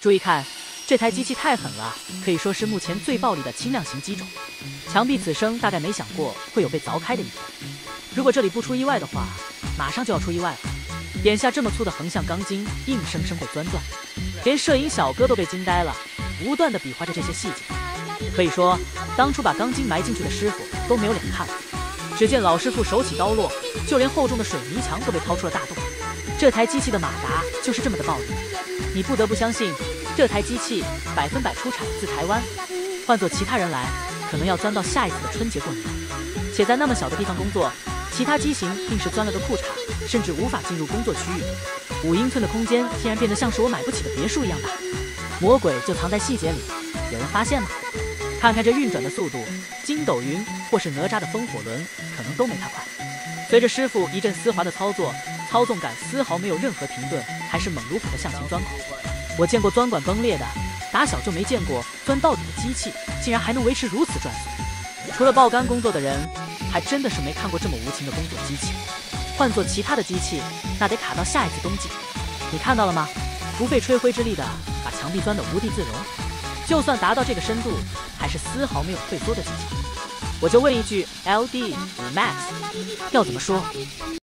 注意看，这台机器太狠了，可以说是目前最暴力的轻量型机种。墙壁此生大概没想过会有被凿开的一天。如果这里不出意外的话，马上就要出意外了。眼下这么粗的横向钢筋，硬生生被钻断，连摄影小哥都被惊呆了，不断的比划着这些细节。可以说，当初把钢筋埋进去的师傅都没有脸看了。只见老师傅手起刀落，就连厚重的水泥墙都被掏出了大洞。这台机器的马达就是这么的暴力，你不得不相信，这台机器100%出产自台湾。换做其他人来，可能要钻到下一次的春节过年。且在那么小的地方工作，其他机型硬是钻了个裤衩，甚至无法进入工作区域。5英寸的空间竟然变得像是我买不起的别墅一样大。魔鬼就藏在细节里，有人发现吗？看看这运转的速度，筋斗云或是哪吒的风火轮可能都没它快。随着师傅一阵丝滑的操作，操纵感丝毫没有任何停顿，还是猛如虎的向前钻孔。我见过钻管崩裂的，打小就没见过钻到底的机器竟然还能维持如此转速。除了爆肝工作的人，还真的是没看过这么无情的工作机器。换做其他的机器，那得卡到下一次冬季。你看到了吗？不费吹灰之力的把墙壁钻得无地自容，就算达到这个深度，还是丝毫没有退缩的迹象。我就问一句 ，LD5 Max 要怎么说？